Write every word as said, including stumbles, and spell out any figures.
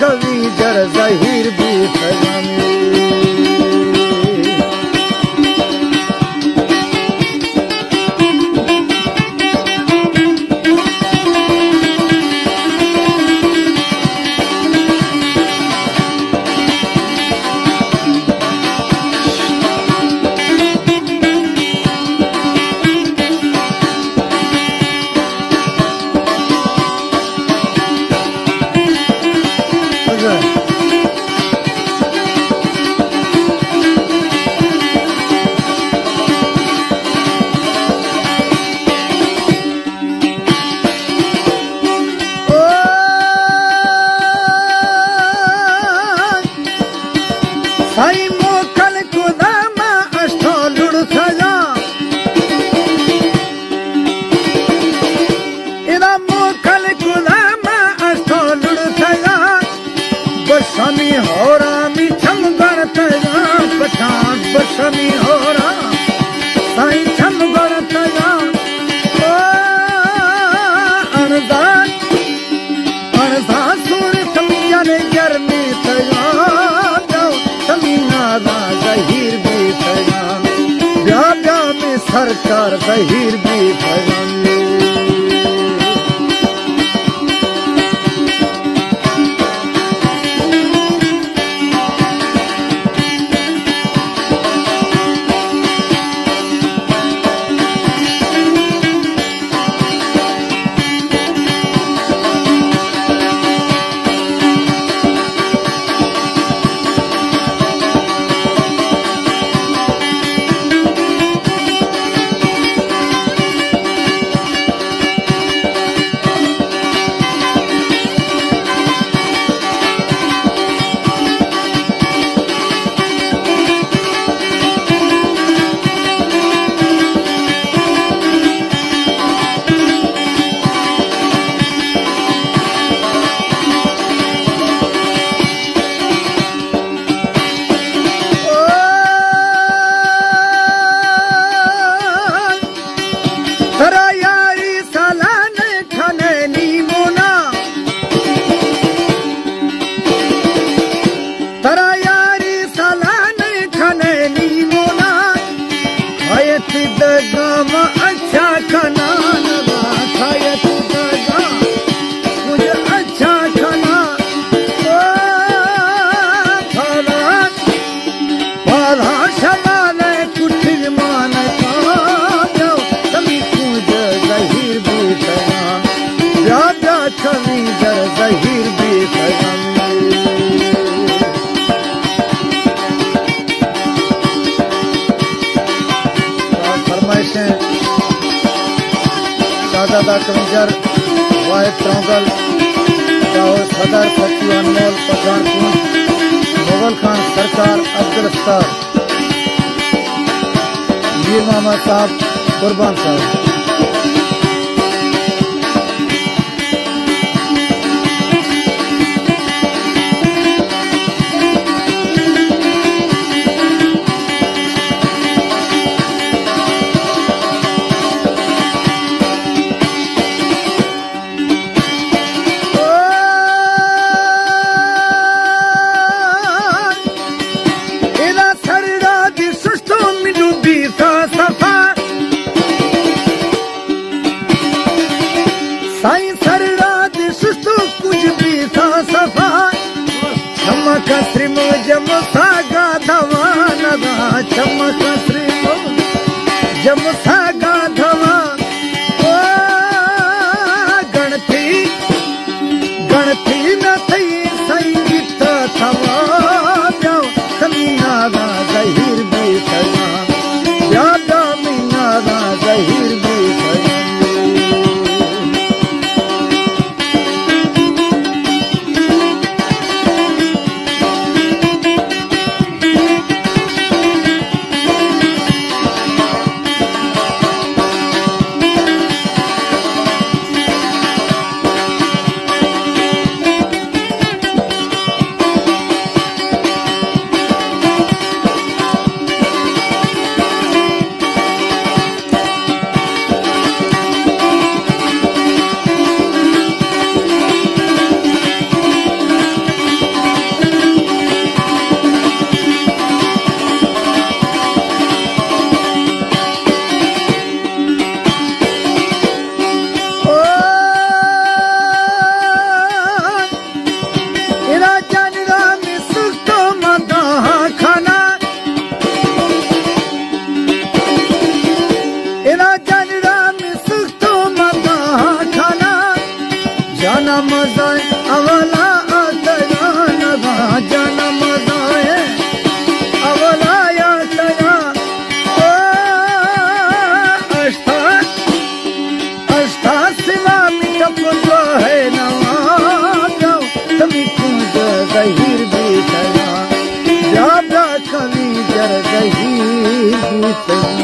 छवि जर जहीर भी फैजानी साई मोखल कुदामा अष्टो लुड़ सजा इदा मोखल कुदामा अष्टो लुड़ सजा बसमी होरा मी छम गणतया पठान बसमी होरा साई छम गणतया ओ अनदान अनदान सूर समझने गर्मी तया जहीर भी फैजान ब्याह ब्याह में सरकार जहीर भी फैजान अच्छा खाना खाया मुझे अच्छा खाना बाधा शमान कुछ मान जहीर भी फैजान छवि जर जहीर भी फैजान शाहजादा कविंजर वाहिद त्रौगल लाहौर सदर फकी अनमोल पठानकोट मुगल खान सरकार अब्दुल सत्तार मीर मोहम्मद साहब कुर्बान साहब साई सरराज सुस्तु कुछ भी था सफा चमक श्रीमो जम सागा धवा नगा चमक श्रीमो जम सागा धवा ओ गणती गणती न थई संगीत थवा जाओ कमीना दा जहीर भी थवा यादा मीना दा जहीर भी थवा फैजी